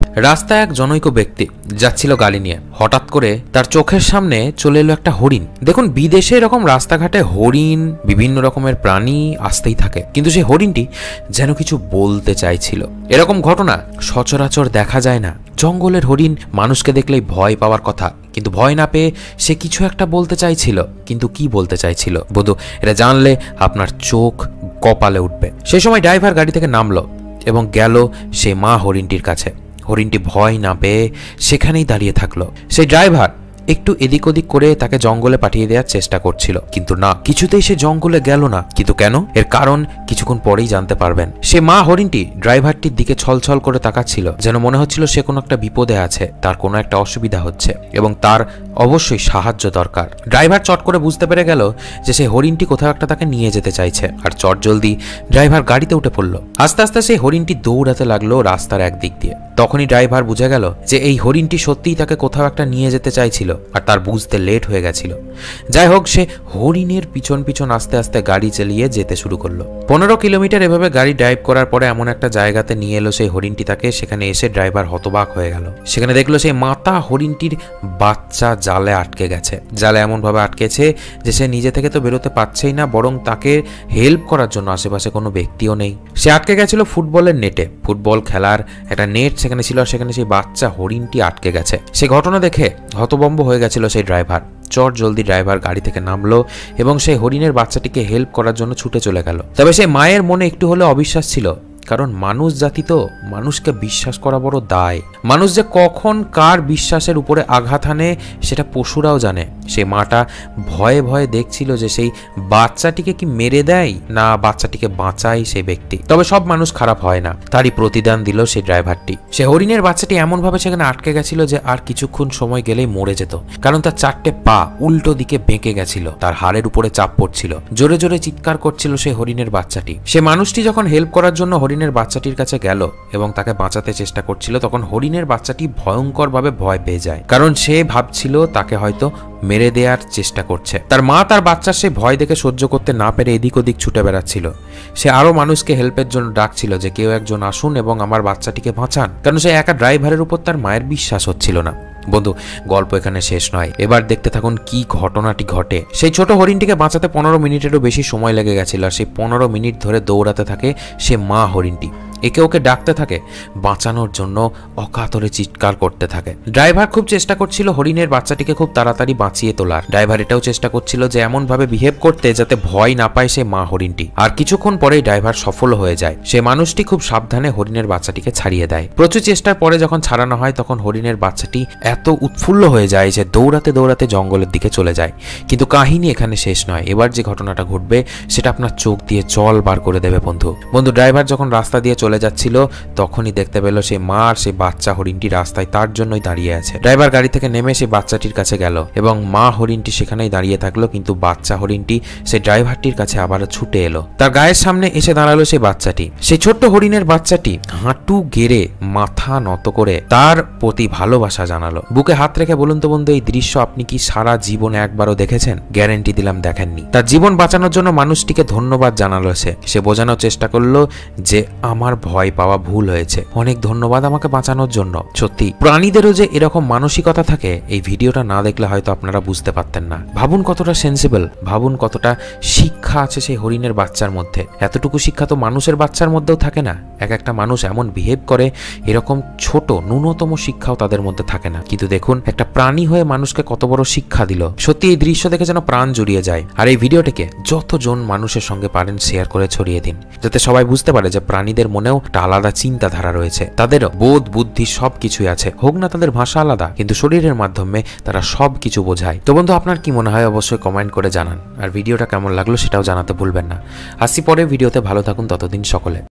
রাস্তায় এক জনৈক ব্যক্তি যাচ্ছিল গাড়ি নিয়ে। হঠাৎ করে তার চোখের সামনে চলে এলো একটা হরিণ। দেখুন, বিদেশে এরকম রাস্তাঘাটে হরিণ, বিভিন্ন রকমের প্রাণী আসতেই থাকে, কিন্তু সেই হরিণটি যেন কিছু বলতে চাইছিল। এরকম ঘটনা সচরাচর দেখা যায় না। জঙ্গলের হরিণ মানুষকে দেখলেই ভয় পাওয়ার কথা, কিন্তু ভয় না পেয়ে সে কিছু একটা বলতে চাইছিল। কিন্তু কি বলতে চাইছিল বন্ধু, এটা জানলে আপনার চোখ কপালে উঠবে। সেই সময় ড্রাইভার গাড়ি থেকে নামলো এবং গেল সেই মা হরিণটির কাছে। হরিণটি ভয় না পেয়ে সেখানেই দাঁড়িয়ে থাকলো। সেই ড্রাইভার একটু এদিক ওদিক করে তাকে জঙ্গলে পাঠিয়ে দেওয়ার চেষ্টা করছিল, কিন্তু না, কিছুতেই সে জঙ্গলে গেল না। কিন্তু কেন? এর কারণ কিছুক্ষণ পরেই জানতে পারবেন। সে মা হরিণটি ড্রাইভারটির দিকে ছলছল করে তাকাচ্ছিল, যেন মনে হচ্ছিল সে কোনো একটা বিপদে আছে, তার কোনো একটা অসুবিধা হচ্ছে এবং তার অবশ্যই সাহায্য দরকার। ড্রাইভার চট করে বুঝতে পেরে গেল যে সেই হরিণটি কোথাও একটা তাকে নিয়ে যেতে চাইছে, আর চট জলদি ড্রাইভার গাড়িতে উঠে পড়ল। আস্তে আস্তে সেই হরিণটি দৌড়াতে লাগলো রাস্তার একদিক দিয়ে। তখনই ড্রাইভার বুঝে গেল যে এই হরিণটি সত্যিই তাকে কোথাও একটা নিয়ে যেতে চাইছিল, আর তার বুঝতে লেট হয়ে গেছিল। যাই হোক, সে হরিণের পিছন পিছন আস্তে আস্তে গাড়ি চালিয়ে যেতে শুরু করলো। 15 কিলোমিটার এভাবে গাড়ি ড্রাইভ করার পরে এমন একটা জায়গাতে নিয়ে এলো সেই হরিণটি তাকে। সেখানে এসে ড্রাইভার হতবাক হয়ে গেল। সেখানে দেখলো সেই মাতা হরিণটির বাচ্চা জালে আটকে গেছে। জালে এমনভাবে আটকেছে যে সে নিজে থেকে তো বেরোতে পারছেই না, বরং তাকে হেল্প করার জন্য আশেপাশে কোনো ব্যক্তিও নেই। সে আটকে গেছিল ফুটবলের নেটে। ফুটবল খেলার একটা নেট সেখানে ছিল, আর সেখানে সেই বাচ্চা হরিণটি আটকে গেছে। সে ঘটনা দেখে হতভম্ব হয়ে গেছিল সেই ড্রাইভার। চট জলদি ড্রাইভার গাড়ি থেকে নামলো এবং সেই হরিণের বাচ্চাটিকে হেল্প করার জন্য ছুটে চলে গেল। তবে সেই মায়ের মনে একটু হলেও অবিশ্বাস ছিল, কারণ মানুষ জাতি তো, মানুষকে বিশ্বাস করা বড় দায়। মানুষ যে কখন কার বিশ্বাসের উপরে আঘাত আনে সেটা পশুরাও জানে। সেই মাটা ভয়ে ভয়ে দেখছিল যে সেই বাচ্চাটিকে কি মেরে দেয় না বাচ্চাটিকে বাঁচায় সেই ব্যক্তি। তবে সব মানুষ খারাপ হয় না, তারই প্রতিদান দিল সেই ড্রাইভারটি। সে হরিণের বাচ্চাটি এমনভাবে সেখানে আটকে গেছিল যে আর কিছুক্ষণ সময় গেলেই মরে যেত, কারণ তার 4টে পা উল্টো দিকে বেঁকে গেছিল, তার হাড়ের উপরে চাপ পড়ছিল। জোরে জোরে চিৎকার করছিল সেই হরিণের বাচ্চাটি। সে মানুষটি যখন হেল্প করার জন্য হরিণের বাচ্চাটির কাছে গেল এবং তাকে বাঁচাতে চেষ্টা করছিল, তখন হরিণের বাচ্চাটি ভয়ঙ্করভাবে ভয় পেয়ে যায়, কারণ সে ভাবছিল তাকে হয়তো মেরে দেওয়ার চেষ্টা করছে। তার মা তার বাচ্চার সেই ভয় দেখে সহ্য করতে না পেরে এদিক ওদিক ছুটে বেড়াচ্ছিল। সে আরো মানুষকে হেল্পের জন্য ডাকছিল যে কেউ একজন আসুন এবং আমার বাচ্চাটিকে বাঁচান, কারণ সে একা ড্রাইভারের উপর তার মায়ের বিশ্বাস হচ্ছিল না। বন্ধু, গল্প এখানে শেষ নয়, এবার দেখতে থাকুন কি ঘটনাটি ঘটে। সেই ছোট হরিণটিকে বাঁচাতে 15 মিনিটেরও বেশি সময় লেগে গেছিল, আর সেই 15 মিনিট ধরে দৌড়াতে থাকে সে মা হরিণটি। একে ওকে ডাকতে থাকে, বাঁচানোর জন্য অকাতরে চিৎকার করতে থাকে। ড্রাইভার খুব চেষ্টা করছিল হরিণের বাচ্চাটিকে খুব তাড়াতাড়ি বাঁচিয়ে তোলার। ড্রাইভার এটাও চেষ্টা করছিল যে এমন ভাবে বিহেভ করতে যাতে ভয় না পায় সে মা হরিণটি। আর কিছুক্ষণ পরেই ড্রাইভার সফল হয়ে যায়। সে মানুষটি খুব সাবধানে হরিণের বাচ্চাটিকে ছাড়িয়ে দেয়। প্রচুর চেষ্টার পরে যখন ছাড়ানো হয়, তখন হরিণের বাচ্চাটি এত উৎফুল্ল হয়ে যায় যে দৌড়াতে দৌড়াতে জঙ্গলের দিকে চলে যায়। কিন্তু কাহিনী এখানে শেষ নয়। এবার যে ঘটনাটা ঘটবে সেটা আপনার চোখ দিয়ে জল বার করে দেবে বন্ধু। ড্রাইভার যখন রাস্তা দিয়ে চলে যাচ্ছিল, তখনই দেখতে পেল সেই মা আর সেই বাচ্চা হরিণটি রাস্তায় তার জন্যই দাঁড়িয়ে আছে। ড্রাইভার গাড়ি থেকে নেমে সেই বাচ্চাটির কাছে গেল এবং মা হরিণটি সেখানেই দাঁড়িয়ে থাকলো, কিন্তু বাচ্চা হরিণটি সেই ড্রাইভারটির কাছে আবারও ছুটে এলো। তার গায়ের সামনে এসে দাঁড়ালো সেই বাচ্চাটি। সেই ছোট্ট হরিণের বাচ্চাটি হাঁটু গেড়ে মাথা নত করে তার প্রতি ভালোবাসা জানালো। বুকে হাত রেখে বলুন তো বন্ধু, এই দৃশ্য আপনি কি সারা জীবনে একবারও দেখেছেন? গ্যারেন্টি দিলাম দেখেননি। তার জীবন বাঁচানোর জন্য মানুষটিকে ধন্যবাদ জানালো। সে বোঝানোর চেষ্টা করলো যে আমার ভয় পাওয়া ভুল হয়েছে, অনেক ধন্যবাদ আমাকে বাঁচানোর জন্য। সত্যি প্রাণীদেরও যে এরকম মানসিকতা থাকে, এই ভিডিওটা না দেখলে হয়তো আপনারা বুঝতে পারতেন না। ভাবুন কতটা সেন্সিবল, ভাবুন কতটা শিক্ষা আছে সেই হরিণের বাচ্চার মধ্যে। এতটুকু শিক্ষা তো মানুষের বাচ্চার মধ্যেও থাকে না। এক একটা মানুষ এমন বিহেভ করে, এরকম ছোট ন্যূনতম শিক্ষাও তাদের মধ্যে থাকে না। কিন্তু দেখুন, একটা প্রাণী হয়ে মানুষকে কত বড় শিক্ষা দিল। সত্যি এই দৃশ্য দেখে যেন প্রাণ জুড়িয়ে যায়। আর এই ভিডিওটিকে যতজন মানুষের সঙ্গে পারেন শেয়ার করে ছড়িয়ে দিন, যাতে সবাই বুঝতে পারে যে প্রাণীদের মনেও একটা আলাদা চিন্তাধারা রয়েছে। তাদেরও বোধ বুদ্ধি সবকিছুই আছে, হোক না তাদের ভাষা আলাদা, কিন্তু শরীরের মাধ্যমে তারা সবকিছু বোঝায়। তো বন্ধু, আপনার কি মনে হয় অবশ্যই কমেন্ট করে জানান। আর ভিডিওটা কেমন লাগলো সেটাও জানাতে ভুলবেন না। আসছি পরে ভিডিওতে, ভালো থাকুন ততদিন সকলে।